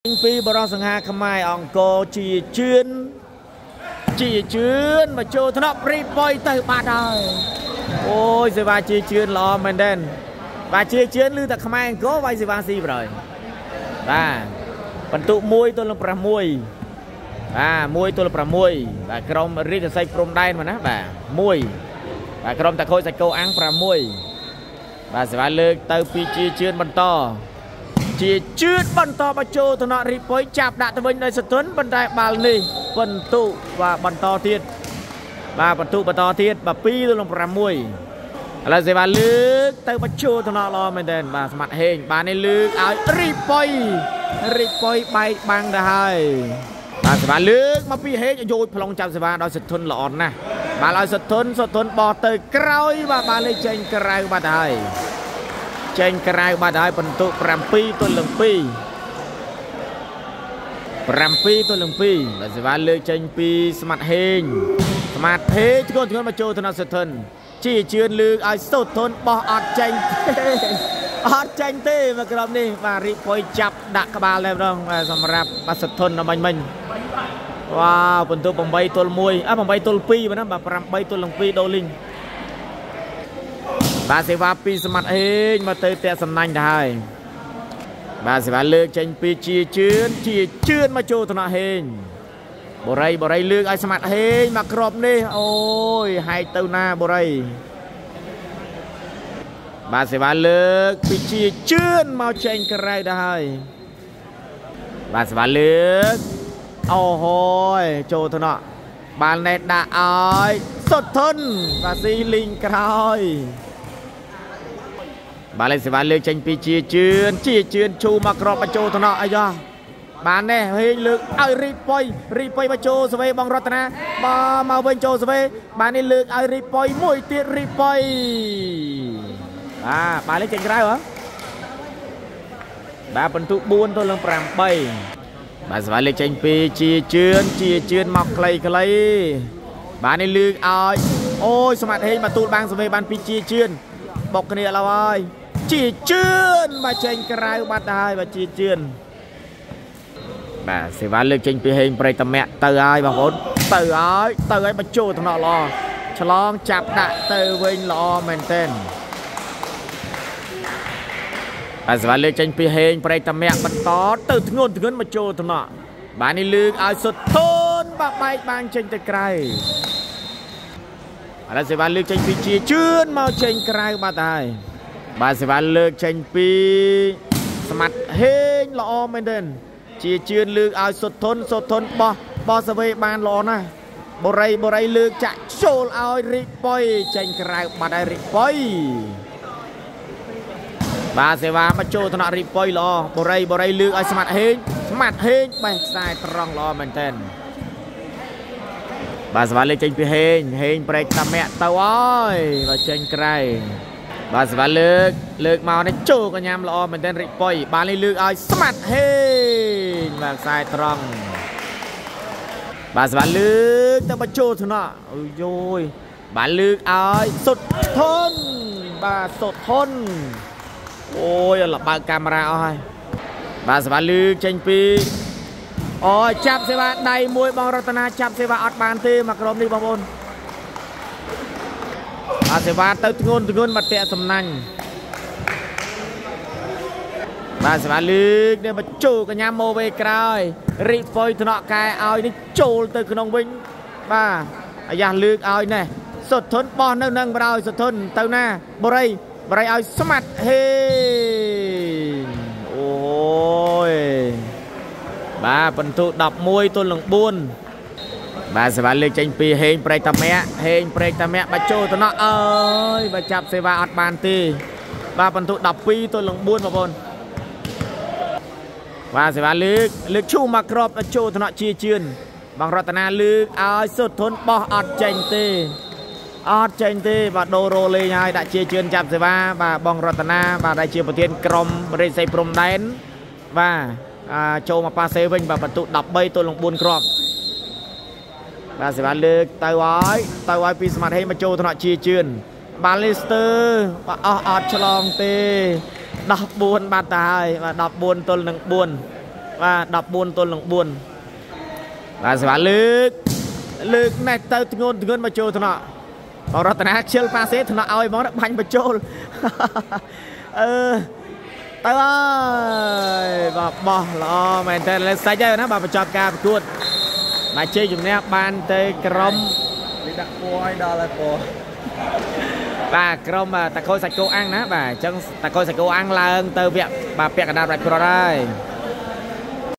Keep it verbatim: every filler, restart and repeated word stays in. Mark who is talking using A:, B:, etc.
A: ពីបរោះសង្ហាខ្មែរអង្គរជាជឿនជាជឿនមកចូលថ្នាក់ព្រីបុយទៅបាត់ហើយអូយសេវាជាជឿនល្អមែនទេបាទជាជឿនឮតែខ្មែរអង្គរវាយសេវាស៊ីប្រហើយបាទបន្ទុកមួយទល់នឹងប្រាំមួយបាទមួយទល់នឹងប្រាំមួយបាទក្រុមរាជសីព្រំដែនមកណាបាទមួយបាទក្រុមតាខូចសាច់គោអាំងប្រាំមួយបាទសេវាលើកទៅពីជាជឿនបន្តជាជឿនបន្តបចូលថ្នាក់រីបុយចាប់ដាក់ទៅវិញដោយសទុនប៉ុន្តែបាល់នេះបន្ទុកបាទបន្តទៀតបាទបន្ទុកបន្តទៀតបាទពីរទល់នឹងប្រាំមួយឥឡូវសេវាលើកទៅបចូលថ្នាក់ល្អមែនទែនបាទស្មាត់ហេងបាទនេះលើកឲ្យរីបុយរីបុយបែកបាំងទៅហើយបាទសេវាលើកមកពីហេងយោជប្លង់ចាប់សេវាដោយសទុនល្អណាស់បាទឲ្យសទុនសទុនបោះទៅក្រោយបាទបាល់នេះចេញក្រៅបាត់ទៅហើយចេញក្រៅបាត់ហើយបន្ទុកប្រាំពីរទល់នឹងពីរប្រាំពីរទល់នឹងពីរបាទសេវាលើកចេញពីស្មាត់ហេងស្មាត់ហេងធ្ងន់ធ្ងរមកចូលថ្នាក់សុធិនជាជឿនលើកឲ្យសុធិនបោះអត់ចេញទេអត់ចេញទេមកក្រុមនេះបាទរីបុយចាប់ដាក់ក្បាលតែម្ដងបាទសម្រាប់បាទសុធិនដល់មិញមិញវ៉ាវបន្ទុកប្រាំបីទល់មួយអ่ะប្រាំបីទល់ពីរបាទបាទប្រាំបីទល់នឹងពីរដូលីងបាទសេវាពីស្មាត់ហេងមកទៅតែសំណាញ់ទៅហើយបាទសេវាលើកចេញពីជាជឿនជាជឿនមកចូលថ្នាក់ហេងបូរីបូរីលើកឲ្យស្មាត់ហេងមកក្របនេះអូយហែកទៅណាបូរីបាទសេវាលើកពីជាជឿនមកចេញក្រៅទៅហើយបាទសេវាលើកអូហយចូលថ្នាក់បាល់ណេតដាក់ឲ្យសុធិនបាទស៊ីលីងក្រោយបាទលេខសេវាលើកចេញពីជាជឿនជាជឿនឈូមកក្របបញ្ចូលថ្នាក់អីយ៉ាបាននេះហេងលើកឲ្យរីបុយរីបុយបញ្ចូលសវេបងរតនាបាទមកវិញចូលសវេបាននេះលើកឲ្យរីបុយមួយទៀតរីបុយបាទបាទលេខចេញក្រៅហ៎បាទបន្ទុកបួនទល់នឹងប្រាំបីបាទសេវាលើកចេញពីជាជឿនជាជឿនមកខ្លីខ្លីបាទនេះលើកឲ្យអូយស្មាត់ហេងមកទូលបាំងសវេបានពីជាជឿនបុកគ្នាឡើយហើយជាជឿនមកចេញក្រៅបាត់ទៅហើយបាទជាជឿនបាទសេវាលើកចេញពីហេងប្រៃតមាក់ទៅហើយបងប្អូនទៅហើយទៅហើយបញ្ចូលថ្នាក់ល្អឆ្លងចាប់ដាក់ទៅវិញល្អមែនទែនបាទសេវាលើកចេញពីហេងប្រៃតមាក់បន្តទៅធ្ងន់ធ្ងន់មកចូលថ្នាក់បាទនេះលើកឲ្យសុធនបាទបែកបាំងចេញទៅក្រៅឥឡូវសេវាលើកចេញពីជាជឿនមកចេញក្រៅបាត់ហើយបាទសេវាលើកចេញពីស្មាត់ហេងល្អមែនទេជាជឿនលើកឲ្យសុធនសុធនបោះបោះសវេបានល្អណាស់បូរីបូរីលើកចាក់ចូលឲ្យរីបុយចេញក្រៅបាត់ហើយរីបុយបាទសេវាមកចូលថ្នាក់រីបុយល្អបូរីបូរីលើកឲ្យស្មាត់ហេងស្មាត់ហេងបេះខ្សែត្រង់ល្អមែនទេបាទសេវាលើកចេញពីហេងហេងប្រេកតាមាក់ទៅហើយបើចេញក្រៅបាទសេវាលើកលើកមកនេះចូលកញ្ញាំល្អមែនទែនរិចបុយបាទនេះលើកឲ្យស្មាត់ហេងបាទខ្សែត្រង់បាទសេវាលើកទៅបញ្ចូលថ្នាក់អូយយយបាទលើកឲ្យសុទ្ធធនបាទសុទ្ធធនអូយលបើកកាមេរ៉ាអស់ហើយបាទសេវាលើកចេញពីអូយចាប់សេវាដៃមួយបងរតនាចាប់សេវាអត់បានទេមកក្រុមនេះបងប្អូនអាសេវាទៅធ្ងន់ធ្ងន់មកតាក់សំណាញ់បាទសេវាលើកនេះមកចូលកញ្ញាម៉ូវេក្រោយរីបុយថ្នាក់កែឲ្យនេះចូលទៅក្នុងវិញបាទអាយ៉ាលើកឲ្យណែសុធនបោះនៅនឹងបដ ாய் សុធនទៅណាបរិយបរិយឲ្យស្មាត់ហេអូយបាទបន្ទុកដប់មួយទល់នឹងបួនបាទសេវាលើកចេញពីហេងប្រេកតាមាក់ហេងប្រេកតាមាក់បាច់ចូលទៅណោះអើយបើចាប់សេវាអត់បានទេបាទបន្ទុកដប់ពីរទល់នឹងបួនបងប្អូនបាទសេវាលើកលើកឈូមកក្របចូលទៅណោះជាជឿនបងរតនាលើកឲ្យសុទ្ធធនបោះអត់ចេញទេអត់ចេញទេបាទដូររលេងហើយដាក់ជាជឿនចាប់សេវាបាទបងរតនាបាទដែលជាប្រធានក្រុមរាជសីព្រំដែនបាទចូលមកប៉ាសេវិញបាទបន្ទុកដប់បីទល់នឹងបួនគ្រាប់បាទសេវាលើកទៅហើយទៅហើយពីស្មាត់ហេងមកចូលថ្នាក់ជាជឿនបាល់លីស្ទ័របាទអស់អត់ឆ្លងទេដប់បួនបាត់ទៅហើយបាទដប់បួនទល់នឹងបួន và đọc buồn tôn lòng buồn và sẽ lực lực này tao ngôn ngôn mà trôi thằng nọ còn rồi tao chơi pha xếp thằng nọ ơi món đã bánh mà trôi ờ tao ơi và bỏ lo mày tên lên sai chơi nó bà phải cho ca cuốn mà chơi dùng nè ban tê crom
B: đi đặt quay đó là cô
A: và crom mà ta coi sạch cô ăn á và chân ta coi sạch cô ăn là từ việc bà bẹt cả đạp lại pro đây